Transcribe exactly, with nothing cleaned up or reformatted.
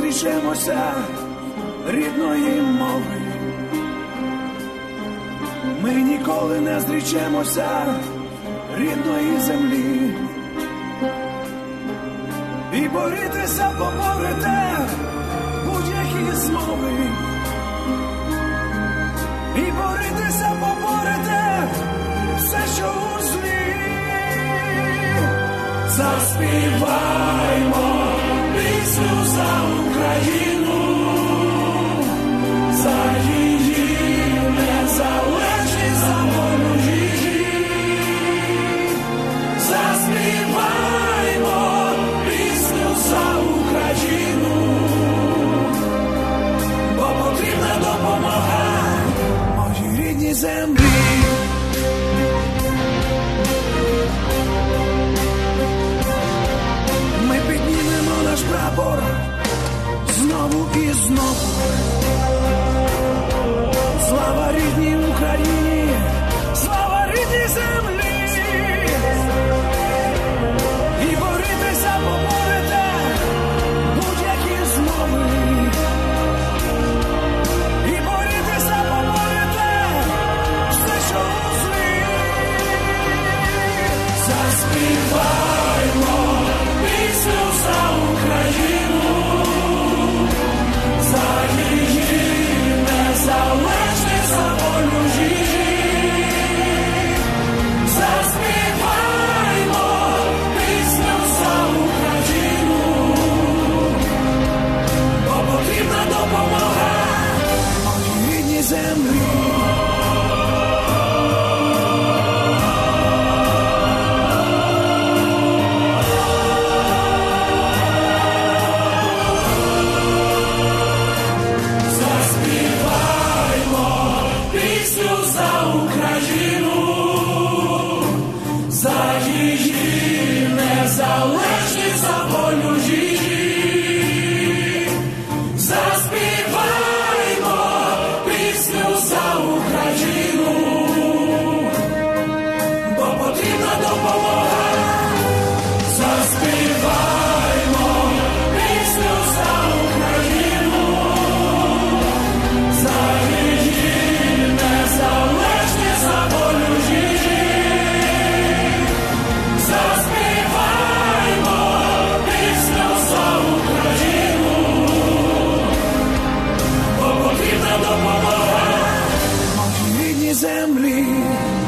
зрічемося рідної мови. Ми ніколи не зрічемося рідної землі. І борітися поборете будь-які змови. І борітися поборете все, що у злі. Заспіваймо пісню за Україну, за її незалежність, за волю її. Заспіваймо пісню за Україну, бо потрібна допомога моїй рідній землі. Наш прапор знову і знову. Слава рідній Україні, слава рідній землі. І борітися поборете будь-які змови. І борітися поборете все, що у злі. Заспіваймо пісню за Україну, за її незалежність, за волю її. Заспіваймо пісню за Україну, бо потрібна допомога моїй рідній землі. Незалежність, за волю її. Заспіваймо пісню за Україну, бо потрібна допомога. Заспіваймо пісню за Україну, за її незалежність, за волю її. Допомога моїй рідній землі.